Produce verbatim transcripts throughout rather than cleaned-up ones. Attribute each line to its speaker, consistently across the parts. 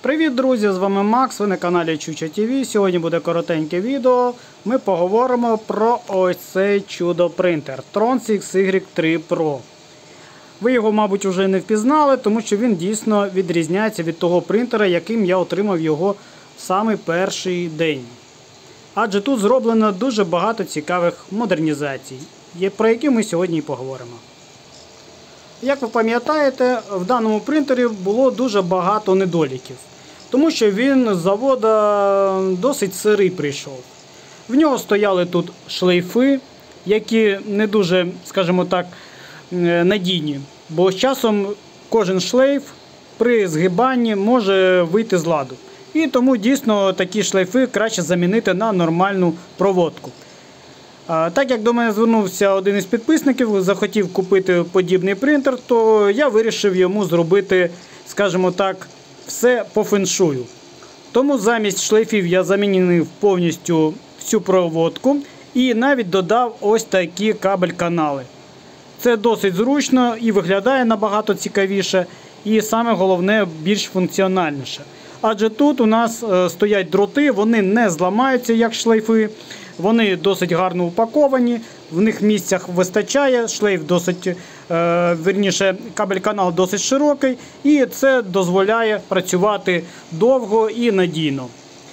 Speaker 1: Привіт, друзі! З вами Макс, ви на каналі Чуча ТВ. Сьогодні буде коротеньке відео. Ми поговоримо про ось цей чудо-принтер Tronz ікс ігрек три про. Ви його, мабуть, вже не впізнали, тому що він дійсно відрізняється від того принтера, яким я отримав його в самий перший день. Адже тут зроблено дуже багато цікавих модернізацій, про які ми сьогодні і поговоримо. Як ви пам'ятаєте, в даному принтері було дуже багато недоліків, тому що він з заводу досить сирий прийшов. В нього стояли тут шлейфи, які не дуже, скажімо так, надійні, бо з часом кожен шлейф при згибанні може вийти з ладу. І тому дійсно такі шлейфи краще замінити на нормальну проводку. Так як до мене звернувся один із підписників, захотів купити подібний принтер, то я вирішив йому зробити, скажімо так, все по феншую. Тому замість шлейфів я замінив повністю всю проводку і навіть додав ось такі кабель-канали. Це досить зручно і виглядає набагато цікавіше, і саме головне, більш функціональніше. Адже тут у нас стоять дроти, вони не зламаються як шлейфи. Вони досить гарно упаковані, в них місцях вистачає, шлейф досить, е, верніше, кабель-канал досить широкий, і це дозволяє працювати довго і надійно.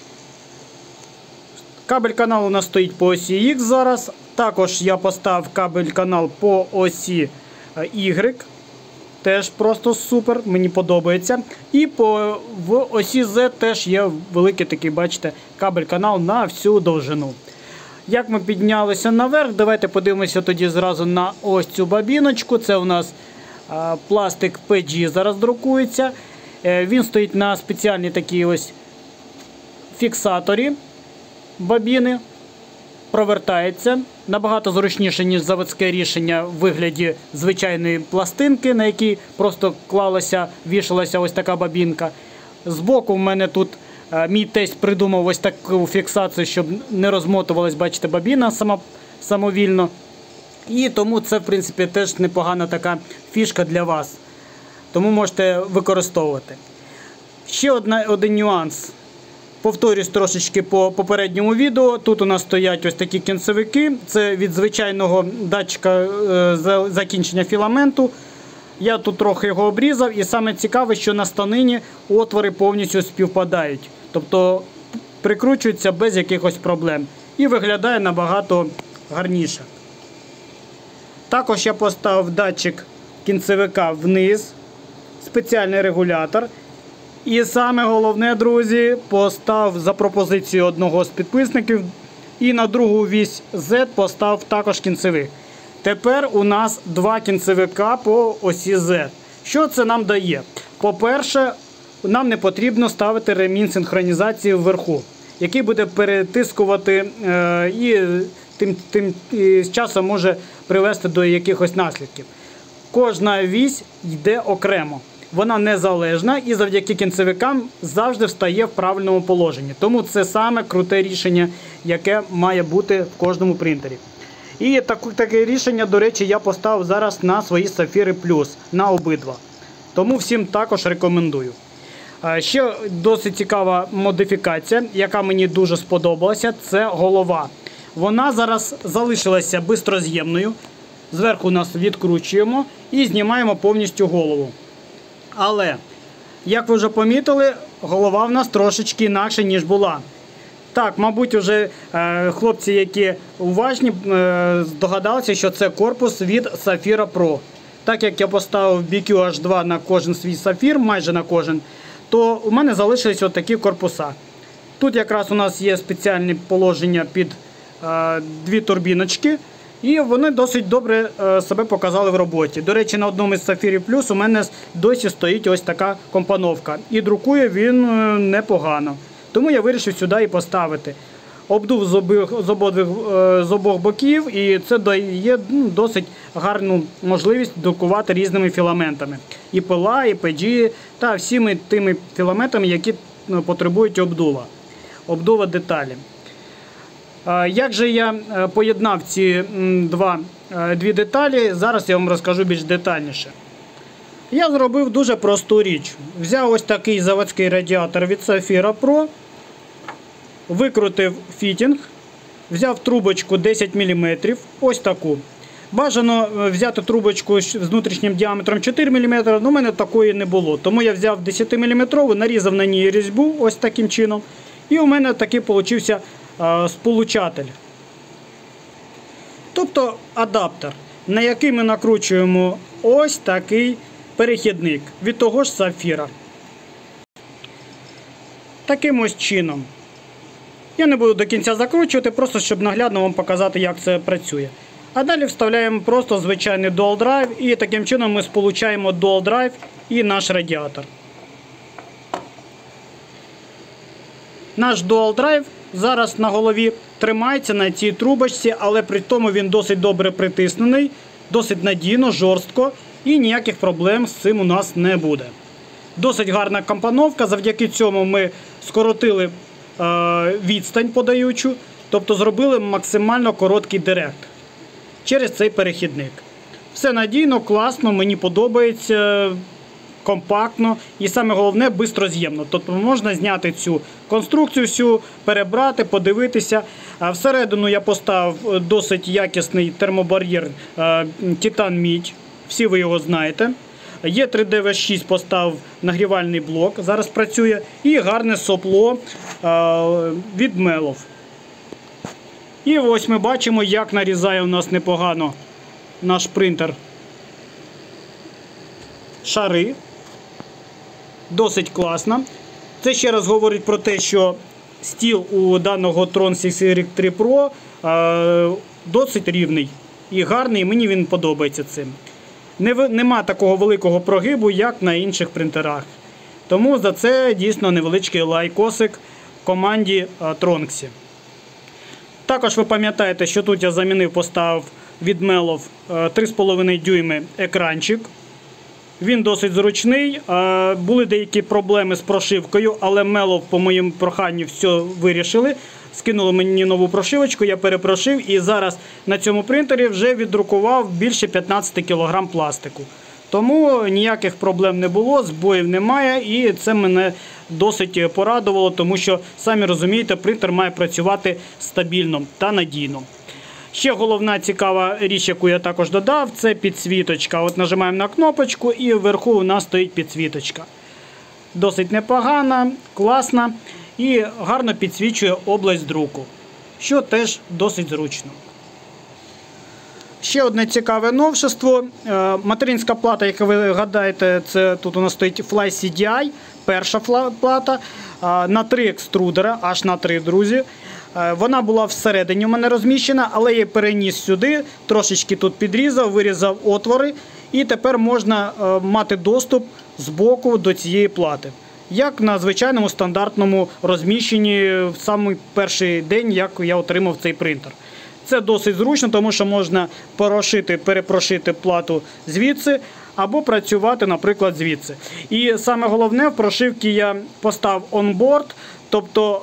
Speaker 1: Кабель-канал у нас стоїть по осі X зараз, також я поставив кабель-канал по осі Y, теж просто супер, мені подобається. І по, в осі Z теж є великий такий, бачите, кабель-канал на всю довжину. Як ми піднялися наверх, давайте подивимося тоді зразу на ось цю бабіночку. Це у нас а, пластик пі джі зараз друкується. Е, він стоїть на спеціальній такій ось фіксаторі бабіни. Провертається. Набагато зручніше, ніж заводське рішення в вигляді звичайної пластинки, на якій просто клалася, вішалася ось така бабінка. Збоку в мене тут мій тесть придумав ось таку фіксацію, щоб не розмотувалась, бачите, бабіна сама, самовільно. І тому це, в принципі, теж непогана така фішка для вас. Тому можете використовувати. Ще одна, один нюанс. Повторюсь трошечки по попередньому відео. Тут у нас стоять ось такі кінцевики. Це від звичайного датчика е, закінчення філаменту. Я тут трохи його обрізав, і саме цікаве, що на станині отвори повністю співпадають. Тобто прикручуються без якихось проблем. І виглядає набагато гарніше. Також я поставив датчик кінцевика вниз, спеціальний регулятор. І саме головне, друзі, поставив за пропозицією одного з підписників і на другу вісь Z поставив також кінцевик. Тепер у нас два кінцевика по осі Z. Що це нам дає? По-перше, нам не потрібно ставити ремінь синхронізації вверху, який буде перетискувати е, і тим, тим і з часом може привести до якихось наслідків. Кожна вісь йде окремо. Вона незалежна і завдяки кінцевикам завжди встає в правильному положенні. Тому це саме круте рішення, яке має бути в кожному принтері. І так, таке рішення, до речі, я поставив зараз на свої Сафіри Плюс, на обидва. Тому всім також рекомендую. Ще досить цікава модифікація, яка мені дуже сподобалася, це голова. Вона зараз залишилася бистроз'ємною. Зверху у нас відкручуємо і знімаємо повністю голову. Але, як ви вже помітили, голова в нас трошечки інакше, ніж була. Так, мабуть, вже е, хлопці, які уважні, е, здогадалися, що це корпус від Сафіра Про. Так як я поставив бі кю ейч два на кожен свій Сафір, майже на кожен, то у мене залишились от такі корпуса. Тут якраз у нас є спеціальне положення під е, дві турбіночки, і вони досить добре е, себе показали в роботі. До речі, на одному із Сафірів Плюс у мене досі стоїть ось така компоновка. І друкує він е, непогано. Тому я вирішив сюди і поставити. Обдув з обох, з обох, з обох боків, і це дає ну, досить гарну можливість друкувати різними філаментами. І пила, і пі джі, та всіми тими філаментами, які ну, потребують обдува. Обдува деталі. Як же я поєднав ці два, дві деталі, зараз я вам розкажу більш детальніше. Я зробив дуже просту річ. Взяв ось такий заводський радіатор від Safira Pro, викрутив фітінг, взяв трубочку десять міліметрів, ось таку. Бажано взяти трубочку з внутрішнім діаметром чотири міліметри, але у мене такої не було. Тому я взяв десятиміліметрову, нарізав на ній різьбу ось таким чином. І у мене такий получився е, сполучатель. Тобто адаптер, на який ми накручуємо ось такий перехідник від того ж Safira. Таким ось чином. Я не буду до кінця закручувати, просто щоб наглядно вам показати, як це працює. А далі вставляємо просто звичайний Dual Drive і таким чином ми сполучаємо Dual Drive і наш радіатор. Наш Dual Drive зараз на голові тримається на цій трубочці, але при тому він досить добре притиснений, досить надійно, жорстко і ніяких проблем з цим у нас не буде. Досить гарна компоновка, завдяки цьому ми скоротили е, відстань подаючу, тобто зробили максимально короткий директ через цей перехідник. Все надійно, класно, мені подобається, компактно і саме головне бистроз'ємно. Тобто можна зняти цю конструкцію всю, перебрати, подивитися. Всередину я поставив досить якісний термобар'єр Титан-Мідь, всі ви його знаєте. Є три Д В шість, поставив нагрівальний блок, зараз працює, і гарне сопло від Мелов. І ось ми бачимо, як нарізає у нас непогано наш принтер шари. Досить класно. Це ще раз говорить про те, що стіл у даного Tron Сікс Ігрек три Pro е, досить рівний і гарний, і мені він подобається цим. Не, нема такого великого прогибу, як на інших принтерах. Тому за це дійсно невеличкий лайкосик команді е, Tronxy. Також ви пам'ятаєте, що тут я замінив, поставив від Мелов три з половиною дюйми екранчик. Він досить зручний. Були деякі проблеми з прошивкою, але Мелов по моїм проханню все вирішили. Скинули мені нову прошивочку, я перепрошив і зараз на цьому принтері вже віддрукував більше п'ятнадцять кілограм пластику. Тому ніяких проблем не було, збоїв немає і це мене досить порадувало, тому що, самі розумієте, принтер має працювати стабільно та надійно. Ще головна цікава річ, яку я також додав, це підсвіточка. От нажимаємо на кнопочку і вверху у нас стоїть підсвіточка. Досить непогана, класна і гарно підсвічує область друку, що теж досить зручно. Ще одне цікаве новшество. Материнська плата, як ви гадаєте, це тут у нас стоїть Fly Сі Ді Ай, перша плата, на три екструдера, аж на три, друзі. Вона була всередині у мене розміщена, але я її переніс сюди, трошечки тут підрізав, вирізав отвори, і тепер можна мати доступ з боку до цієї плати. Як на звичайному стандартному розміщенні в самий перший день, як я отримав цей принтер. Це досить зручно, тому що можна порошити, перепрошити плату звідси, або працювати, наприклад, звідси. І саме головне, в прошивці я поставив онборд, тобто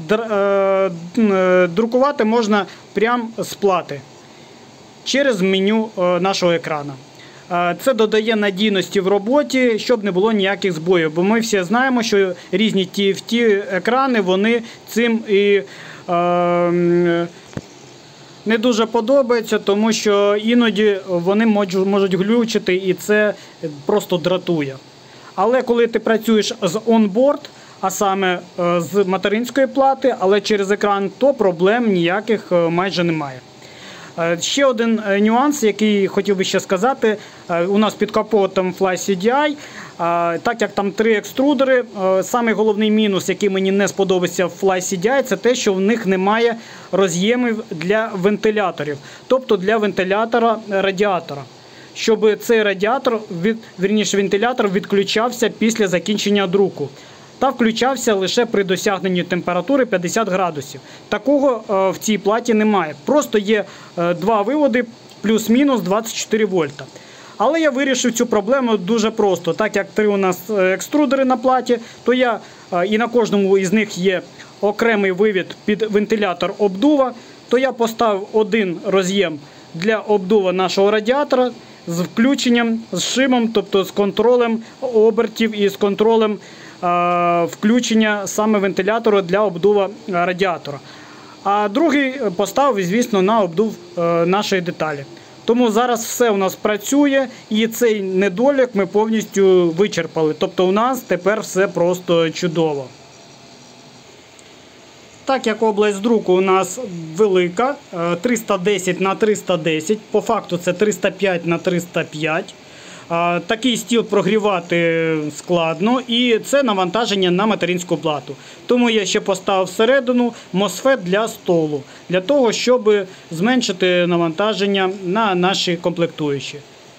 Speaker 1: друкувати можна прямо з плати через меню нашого екрану. Це додає надійності в роботі, щоб не було ніяких збоїв. Бо ми всі знаємо, що різні ті еф ті-екрани, вони цим і е, не дуже подобаються, тому що іноді вони можуть глючити і це просто дратує. Але коли ти працюєш з онборд, а саме з материнської плати, але через екран, то проблем ніяких майже немає. Ще один нюанс, який хотів би ще сказати. У нас під капотом Fly Сі Ді Ай, так як там три екструдери, самий головний мінус, який мені не сподобався в Fly Сі Ді Ай, це те, що в них немає роз'ємів для вентиляторів, тобто для вентилятора радіатора. Щоб цей радіатор, вірніше вентилятор, відключався після закінчення друку. Та включався лише при досягненні температури п'ятдесят градусів. Такого в цій платі немає. Просто є два виводи плюс-мінус двадцять чотири вольта. Але я вирішив цю проблему дуже просто. Так як три у нас екструдери на платі, то я і на кожному із них є окремий вивід під вентилятор обдува, то я поставив один роз'єм для обдува нашого радіатора, з включенням, з шимом, тобто з контролем обертів і з контролем е, включення саме вентилятору для обдува радіатора. А другий поставив, звісно, на обдув е, нашої деталі. Тому зараз все у нас працює і цей недолік ми повністю вичерпали. Тобто у нас тепер все просто чудово. Так як область друку у нас велика, триста десять на триста десять, по факту це триста п'ять на триста п'ять. Такий стіл прогрівати складно і це навантаження на материнську плату. Тому я ще поставив всередину мосфет для столу, для того, щоб зменшити навантаження на наші комплектуючі.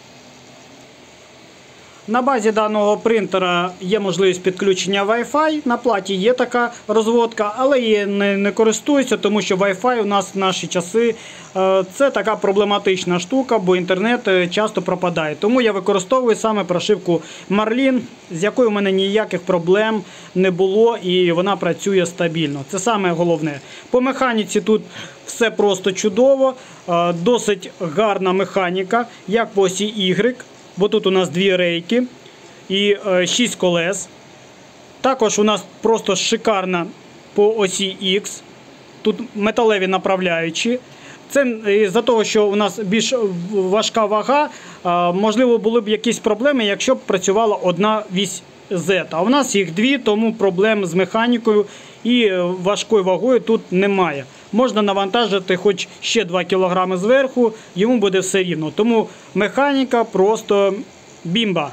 Speaker 1: На базі даного принтера є можливість підключення Wi-Fi, на платі є така розводка, але я не, не користуюся, тому що Wi-Fi у нас в наші часи е, це така проблематична штука, бо інтернет часто пропадає. Тому я використовую саме прошивку Marlin, з якою в мене ніяких проблем не було і вона працює стабільно. Це саме головне. По механіці тут все просто чудово, е, досить гарна механіка, як по осі Y. Бо тут у нас дві рейки і шість колес. Також у нас просто шикарна по осі X. Тут металеві направляючі. Це із-за того, що у нас більш важка вага, можливо, були б якісь проблеми, якщо б працювала одна вісь Z. А у нас їх дві, тому проблем з механікою і важкою вагою тут немає. Можна навантажити хоч ще два кілограми зверху, йому буде все рівно. Тому механіка просто бімба.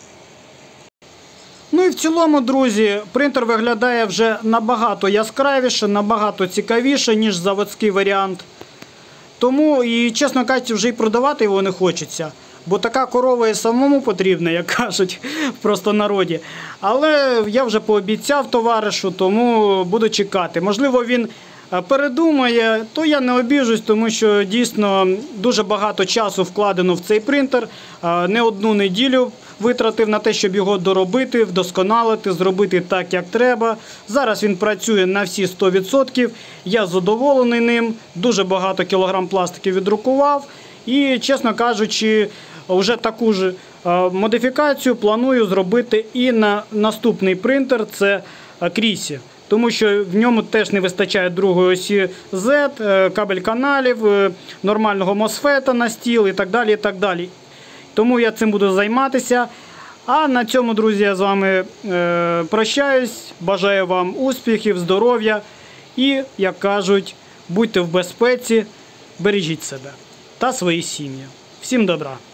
Speaker 1: Ну і в цілому, друзі, принтер виглядає вже набагато яскравіше, набагато цікавіше, ніж заводський варіант. Тому, і чесно кажучи, вже й продавати його не хочеться. Бо така корова і самому потрібна, як кажуть в простонароді. Але я вже пообіцяв товаришу, тому буду чекати. Можливо, він передумає, то я не обіжусь, тому що дійсно дуже багато часу вкладено в цей принтер. Не одну неділю витратив на те, щоб його доробити, вдосконалити, зробити так, як треба. Зараз він працює на всі сто відсотків. Я задоволений ним, дуже багато кілограм пластиків віддрукував. І, чесно кажучи, вже таку ж модифікацію планую зробити і на наступний принтер, це Крісі. Тому що в ньому теж не вистачає другої осі Z, кабель каналів, нормального мосфета на стіл і так далі, і так далі. Тому я цим буду займатися. А на цьому, друзі, я з вами е, прощаюсь. Бажаю вам успіхів, здоров'я і, як кажуть, будьте в безпеці, бережіть себе та свої сім'ї. Всім добра!